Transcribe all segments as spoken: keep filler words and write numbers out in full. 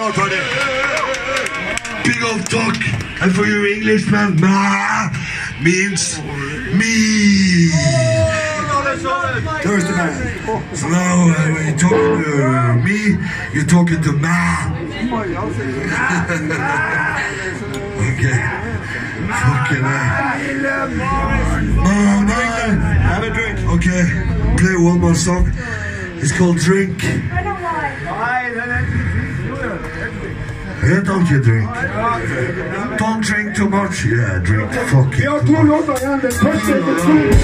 more for it. Big old duck. And for you Englishmen, ma means me. Thursday man. So now uh, when you're talking to me, you're talking to ma. Okay. Fucking hell. Man, man. Have a drink. Okay. Play one more song. It's called Drink. Yeah, don't you drink. Don't drink too much. Yeah, drink fucking too much.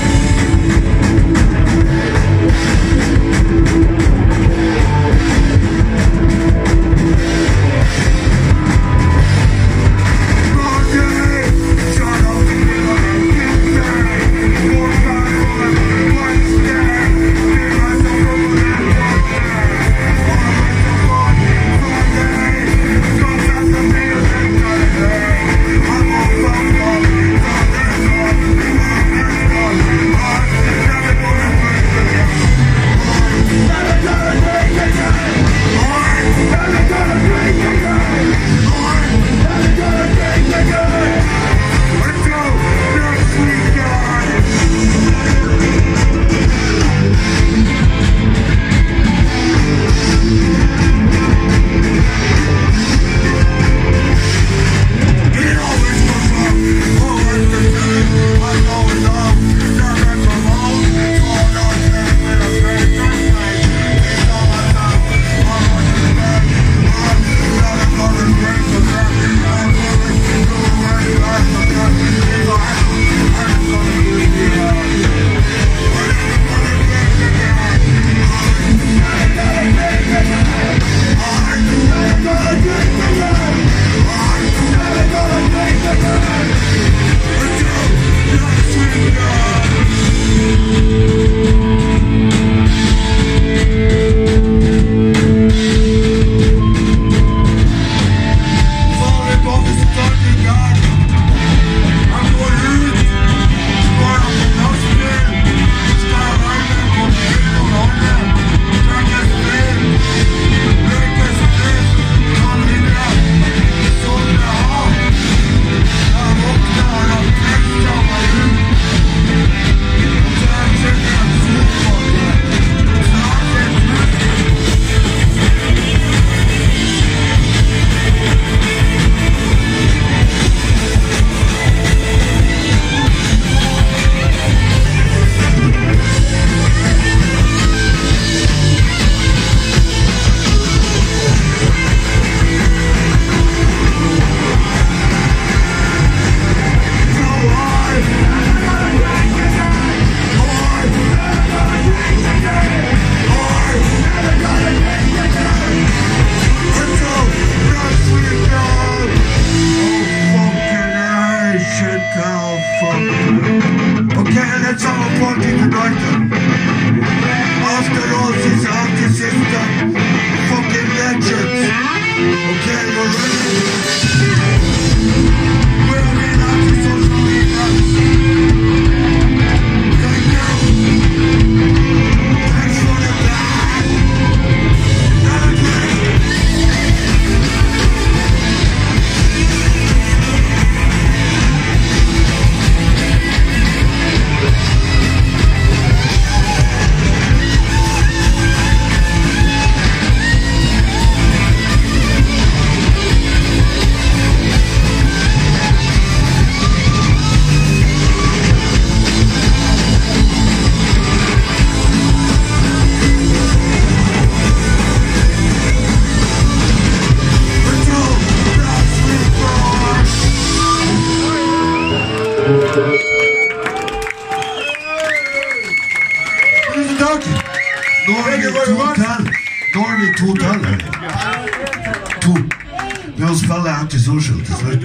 Antisocial til slutt.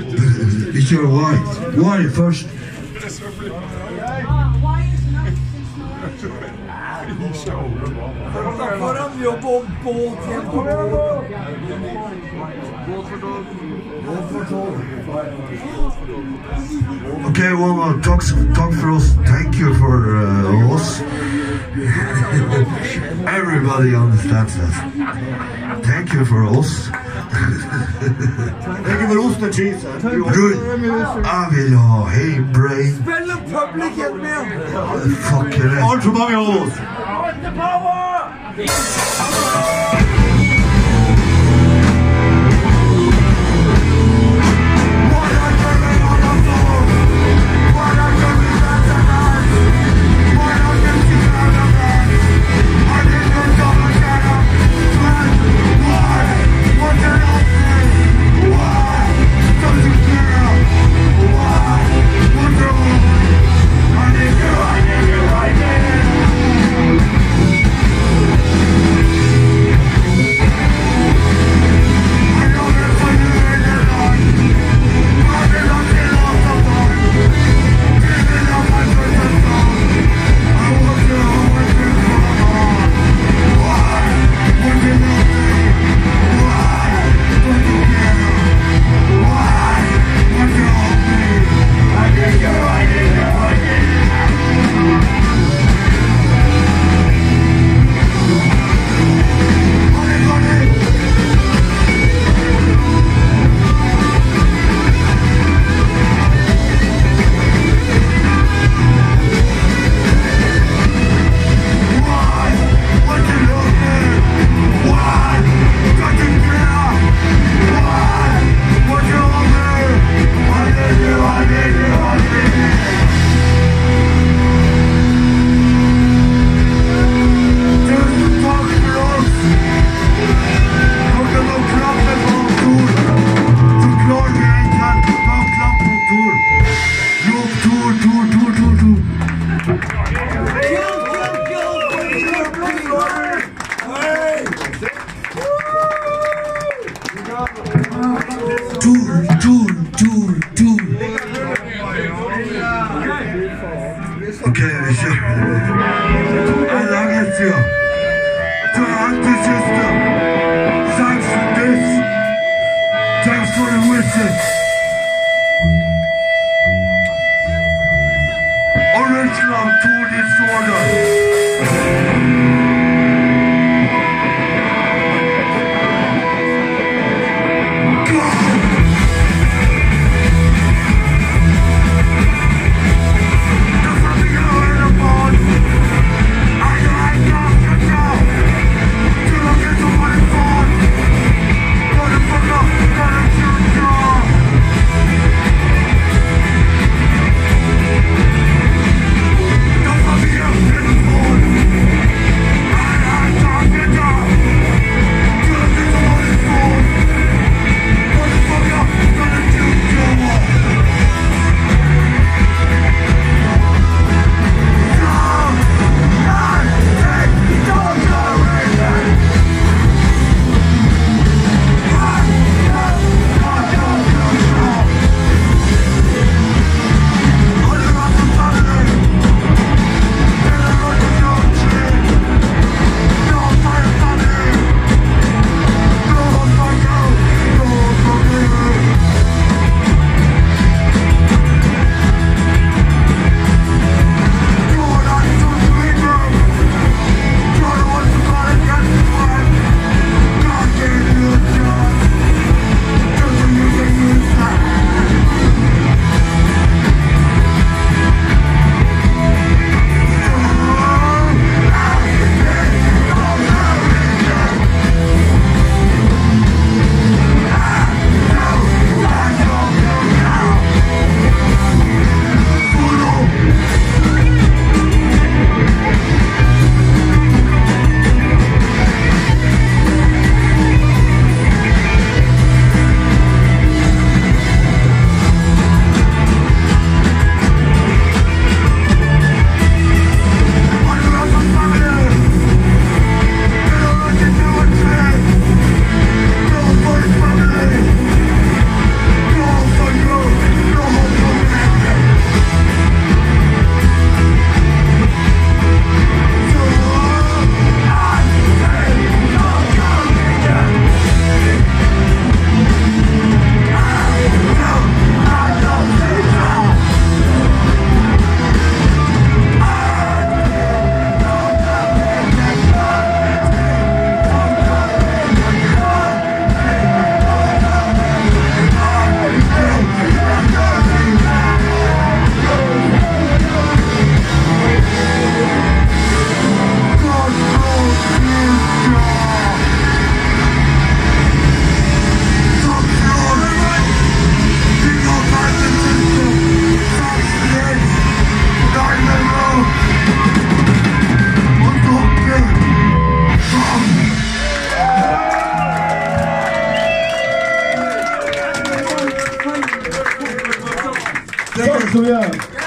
Vi kjører Why. Why først. Okay, one more. Talk, talk for us. Thank you for uh, us. Everybody understands that. Thank you for us. Jeg vil ost og cheese. Du, jeg vil ha heimbrain. Spill en publikum med! Fuck it. Alt for mange av oss. Okay, vi kjører. Jeg lager et sida. To anti-system. Thanks for this. Thanks for the wishes. Original to disorder. Thank Tack you. så mycket.